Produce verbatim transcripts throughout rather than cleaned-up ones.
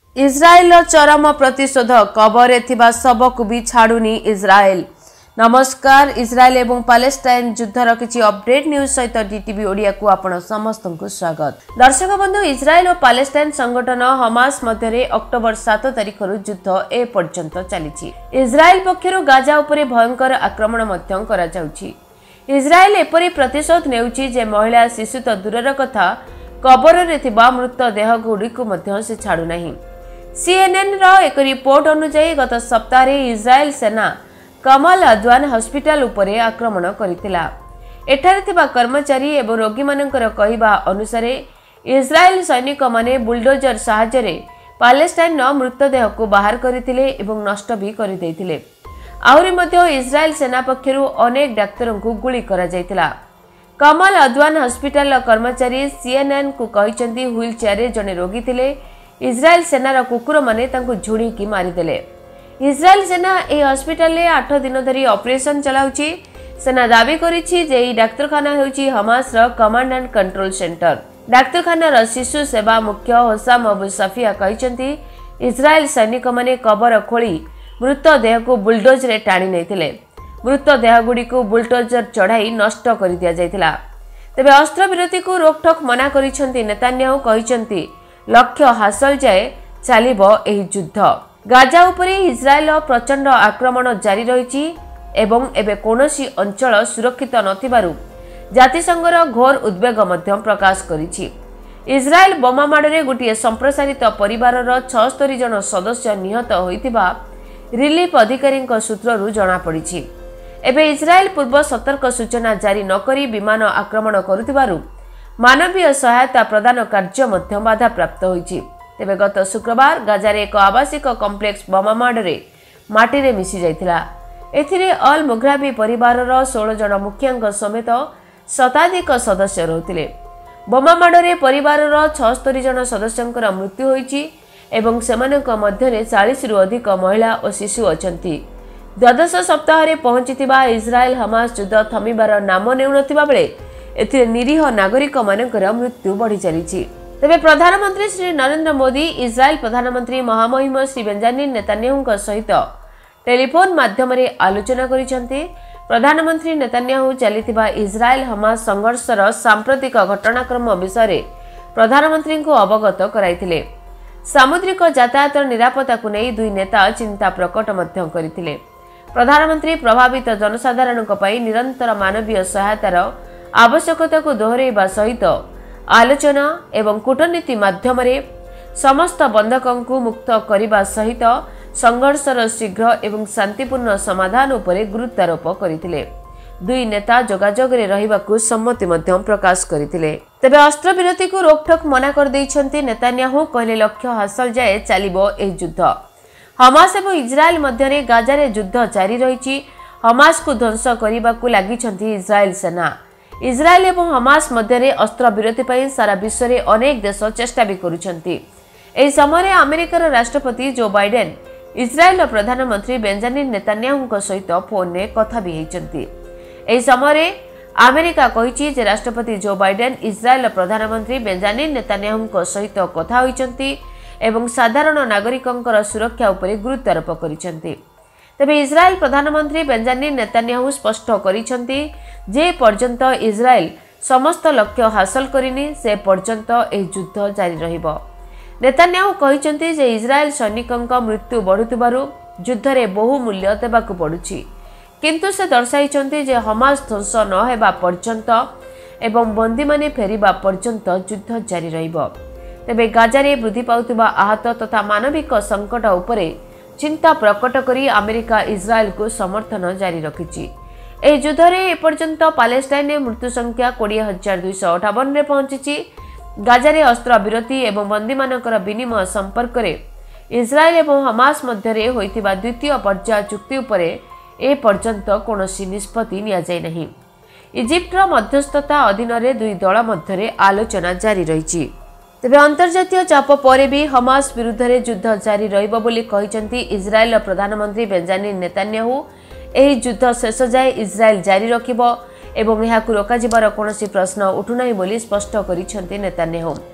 इस्राएल चरम प्रतिशोध कबर थिबा सब को भी छाड़ुनी इस्राएल। नमस्कार। इस्राएल एवं पैलेस्टाइन युद्धर किछि अपडेट न्यूज सहित डीटीवी ओडिया को आपण समस्त को स्वागत। दर्शक बंधु, इस्राएल और पैलेस्टाइन संगठन हमास मध्य अक्टोबर सात तारिख युद्ध ए पर्यंत चली। इस्राएल पक्षर गाजा उपरे भयंकर आक्रमण मध्य करा जाउछि। इस्राएल एपरि प्रतिशोध नेउछि जे महिला शिशु तो दूरर कथा कबर रे थिबा मृतदेह गुड़िक मध्य से छाड़ू नाही। सीएनएन रो एक रिपोर्ट अनुसार गत सप्ताह इस्राएल सेना कमल अद्वान हॉस्पिटल उपरे आक्रमण करितिला। एठारे थिबा कर्मचारी एवं रोगी मानकर कहिबा अनुसार इस्राएल सैनिक माने बुलडोजर सहायता रे पैलेस्टाइन मृतदेह को बाहर करथिले एवं नष्ट भी कर दैथिले। आहुरी मध्य इस्राएल सेना पक्षरु अनेक डाक्तरों को गुली करा जायतिला। कमल अद्वान हॉस्पिटल कर्मचारी सीएनएन को कहिसंती व्हील चेयर रे जने रोगी थिले। इस्राएल सेनार कुकुर माने तांको झुड़ीकी मारिदेले। इस्राएल सेना ए हॉस्पिटल रे आठ दिन धरी ऑपरेशन चलाउची। सेना दाबी करिछि जे ई डाक्तरखाना हेउची हमास रो कमांड एंड कंट्रोल सेंटर। डाक्तरखानार शिशु सेवा मुख्य होसाम अबू सफिया कहिसंती इस्राएल सैनिक माने कबर खोली मृतदेह को बुलडोज रे टाणी नैथिले। मृतदेह गुडी को बुलडोजर चढ़ाई नष्ट कर दिया जायतिला। तेबे अस्त्र विरति को रोकठोक मना करिसंती नेतान्याहू कहिसंती लक्ष्य हासिल जाए चलिबो एही युद्ध। गाजा उपरे इस्राएल प्रचंड आक्रमण जारी रहिछि एवं एबे कोनोसी अंचल सुरक्षित नथिबारु जातिसंघर घोर उद्वेग मध्य प्रकाश करिछि। इस्राएल बोमा माडरे गोटिए संप्रसारित परिवारर छिहत्तर जन सदस्य निहत होइतिबा रिलीफ अधिकारी सूत्ररु जणा पड़िछि। एबे इस्राएल पूर्व सतर्क सूचना जारी नकरी विमान आक्रमण करुतिबारु मानवीय सहायता प्रदान कार्य मध्य बाधा प्राप्त होइछि। तेबे गत शुक्रवार गाजारे एक आवासिक कॉम्प्लेक्स बोमा माडरे माटी रे मिसी जाइतिला। एथिरे अल मुग्राबी परिवारर सोलह जन मुखियांक समेत शताधिक सदस्य रहुतिले। बोमा माडरे परिवारर छिहत्तर जन सदस्यंकर मृत्यु होइछि एवं सेमानक मध्यरे चालीस रु अधिक महिला और शिशु अछंती। द्वादश सप्ताह रे पहुंचितिबा इस्राएल हमास युद्ध थमिबार नाम नेउनथिबा बेले एथिरे निरीह नागरिक मानकर मृत्यु बढ़ी चलीछि। तेबे प्रधानमंत्री श्री नरेंद्र मोदी इस्राएल प्रधानमंत्री महामहिम श्री बेंजामिन नेतान्याहू सहित टेलीफोन माध्यम रे आलोचना करिसंती। प्रधानमंत्री नेतान्याहू चलिथिबा इस्राएल हमास संघर्षर सांप्रतिक घटनाक्रम विषय प्रधानमंत्री को अवगत कराइथिले। सामुद्रिक यातायात निरापत्ता को नहीं दुई नेता चिंता प्रकट मध्य करथिले। प्रधानमंत्री प्रभावित जनसाधारण निरंतर मानवीय सहायतार आवश्यकता को दोहराइबा सहित आलोचना एवं कूटनीति माध्यम समस्त बंधकों को मुक्त करने सहित संघर्षर शीघ्र एवं शांतिपूर्ण समाधान उपरे गुरुत्वारोप करथिले। दुई नेता जोगाजोग रे रहिबाकू सम्मति मध्य प्रकाश करथिले। तेबे अस्त्र विरति को रोकठोक मना कर दैछंती नेतान्याहू कहले लक्ष्य हासिल जाए चलिबो एही युद्ध। हमास एवं इस्राएल मध्य गाजा रे युद्ध जारी रहिछि। हमास को ध्वंस करिबाकू लागिछंती इस्राएल सेना। इस्राएल एवं हमास मध्य अस्त्र विरति पई सारा विश्व रे अनेक देश चेष्टा भी करुछंती। एही समय अमेरिकार राष्ट्रपति जो बाइडेन इस्राएल प्रधानमंत्री बेंजामिन नेतान्याहू सहित फोन रे कथा भी हेचंती। एही समय अमेरिका कहिछि जे राष्ट्रपति जो बाइडेन इस्राएल प्रधानमंत्री बेंजामिन नेतान्याहू सहित कथा होइछंती एवं साधारण नागरिकंकर सुरक्षा उपरे गुरुत्वारोप करिछंती। तेबे इस्राएल प्रधानमंत्री बेंजामिन नेतान्याहू स्पष्ट करिछंती जे पर्यंत इस्राएल समस्त लक्ष्य हासिल करिनी से पर्यंत एही युद्ध जारी रहिबो। नेतान्याहू कहिछंती जे इस्राएल सैनिकंक मृत्यु बढ़ुतिबारु युद्ध रे बहु मूल्य देबाकू पड़ुछि, किंतु से दर्शाइछंती जे हमास ध्वंस न हेबा पर्यंत एवं बंदी माने फेरिबा पर्यंत युद्ध जारी रहिबो। तेबे गाजा रे वृद्धि पाउतिबा आहत तथा मानविक संकट उपरे चिंता प्रकट करी अमेरिका इस्राएल को समर्थन जारी रखिछि। एही युद्ध रे एपर्यंत पैलेस्टाइन मृत्यु संख्या बीस हजार दुई सौ अठावन रे पहुंची। गाजा रे अस्त्र विरति एवं बंदी मानकर विनिमय संपर्क रे इस्राएल एवं हमास मध्य रे होइतिबा द्वितीय पर्याय चुक्ति उपरे ए पर्यंत कोनोसी निष्पत्ति निया जाय नहीं। इजिप्टर मध्यस्थता अधीन रे दुई दल मध्य रे आलोचना जारी रहिछि। तेबे अंतर्जातीय चाप परे भी हमास विरुद्ध रे युद्ध जारी रहिबो बोली कहिसंती इस्राएल प्रधानमंत्री बेंजामिन नेतान्याहू। एही युद्ध शेष जाए इस्राएल जारी रखिबो एवं एहाकू रोका जिबार कोनोसी प्रश्न उठु नाही बोली स्पष्ट करिसंती नेतान्याहू।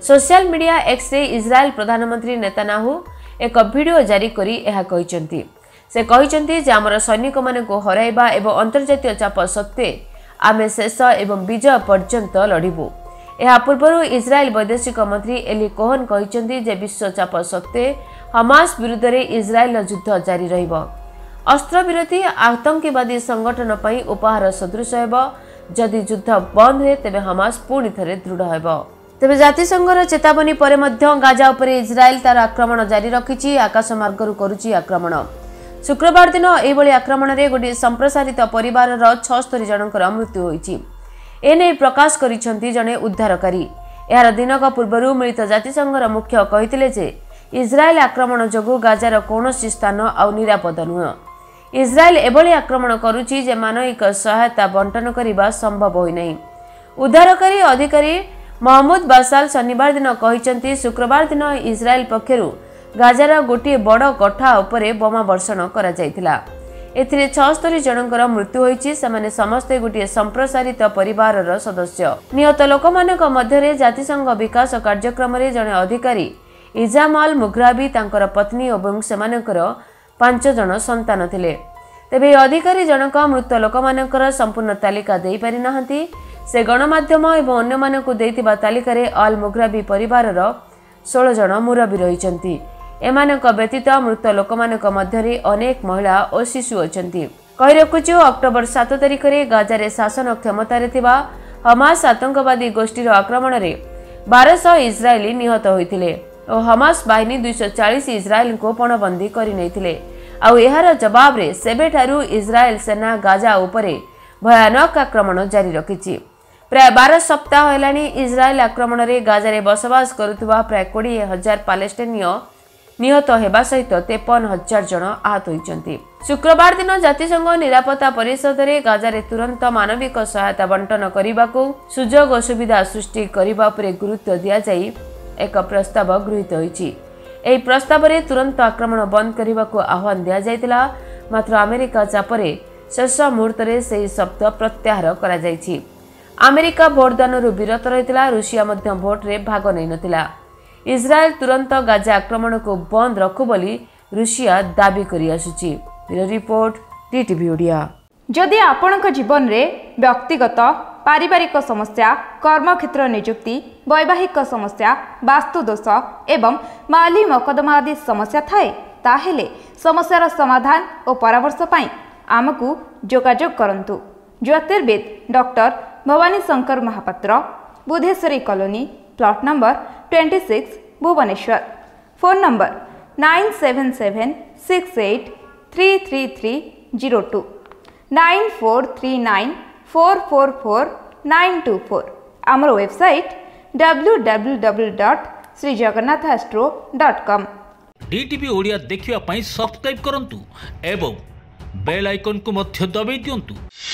सोशल मीडिया एक्स रे इजराइल प्रधानमंत्री नेतान्याहू एक वीडियो जारी करी एहा कहिसंती। से कहिसंती जे हमर सैनिक मानकु हराइबा एवं अंतर्जातीय चाप सत्वे आमे शेष एवं विजय पर्यंत लड़िबु। एहा पूर्व इजराइल वैदेशिक मंत्री एली कोहन कहिसंती जे विश्व चाप सत्वे हमास विरुद्ध रे इजराइल युद्ध जारी रहिबो। अस्त्र विरोधी आतंकवादी संगठन पई उपहार सदृश हेबो। जदि युद्ध बंद हुए तेबे हमास पुणी थरे दृढ़ हेबो। तेबे जातिसंघर चेतावनी परे मध्य गाजा उपरे इजराइल तार आक्रमण जारी रखिछि। आकाश मार्गरु करूछि आक्रमण। शुक्रवार दिन एभली आक्रमण रे गोटे संप्रसारित परिवार छस्तरी जनकर मृत्यु होईछि। एने प्रकाश करिसंती जने उद्धारकारी। एहार दिनक पूर्वरु मिलित जातिसंघर मुख्य कहिथिले जे इजराइल आक्रमण जोगु गाजार कोनोसी स्थान आउ निरापद नुह। इजराइल एभली आक्रमण करुछि जे मानविक सहायता बंटन करिबा संभव होई नै। उद्धारकारी अधिकारी महमूद बासाल शनिवार दिन कहिसंती शुक्रवार दिन इजराइल पक्षरु गाजार गोटे बड़ कठा उपरे बोमा वर्षण करा जायतिला। एथिरे छस्तरी जनकर मृत्यु होईछि। सेमाने समस्ते गोटे संप्रसारित परिवारर सदस्य। निहत लोकमानक मध्यरे जातिसंघ विकास कार्यक्रम रे जने अधिकारी इजामाल मुग्राबी तांकर पत्नी एवं सेमानकर पांच जन संतान थिले। तेबे अधिकारी जनक मृत लोकमानकर संपूर्ण तालिका देई पारि नाहंती। से गणमाध्यम एवं अन्य मानकु देइतिबा तालिकारे अल मुग्राबी परिवारर सोलह जन मुरबी रहिसंती। एमानक व्यतीत मृत लोकमानक मध्यरे अनेक महिला और शिशु अछंती। कहि रखुछु अक्टोबर सात तारिख रे गाजारे शासन क्षमतारे थिबा हमास आतंकवादी गोष्ठीर आक्रमण रे बारह सौ इजरायली निहत होइथिले और हमास बाहिनी दुई सौ चालीस इजराइल को पणबंदी करि नैथिले। आउ एहार जवाब रे सेबेठारु इजराइल सेना गाजा उपरे भयानक आक्रमण जारी रखिछि। प्राय बारह सप्ताह हेलानी इजराइल आक्रमण रे गाजारे बसवास करुथुवा प्राय कोड़े हजार पालेस्टाइनिय निहत हेबा सहित तेपन हजार जन आहत होइचंती। शुक्रवार दिन जातिसंघ निरापत्ता परिषद रे गाजारे तुरंत मानविक सहायता बंटन करिबाकू सुजोग और सुविधा सृष्टि करिबा उपरे गुरुत्व दिया जाई एक प्रस्ताव गृहीत होइछि। एही प्रस्ताव रे तुरंत आक्रमण बंद करिबाकू आह्वान दिया जायतिला। मात्र अमेरिका चापरे शेष मुहूर्त रे सेही शब्द प्रत्याहार करा जायछि। अमेरिका भोटदानरु विरत रहितिला। रूसिया मध्य भोट रे भाग नै नथिला। इजराइल तुरंत गाजा आक्रमण को बंद रखु बोली रूसिया दाबी करि आसुछि। Bureau report DTV Odia. जदि आपणक जीवन रे व्यक्तिगत पारिवारिक समस्या कर्मक्षेत्र नियुक्ति वैवाहिक समस्या वास्तु दोष एवं माली मकदमा आदि समस्या थाए ताहेले समस्यार समाधान और परामर्श पाई आमकु जोगाजोग करंतु। ज्योतिर्वेद doctor Bhabani Shankar Mahapatra, Budheswari colony, plot number छब्बीस, Bhubaneswar. Phone number nine seven seven six eight three three three zero two nine four three nine four four four nine two four. आमर website W W W dot Shri Jagannath astro dot com. DTV Odia देखिवा पई subscribe करंतु एवं bell icon को मध्य दबाई दियंतु।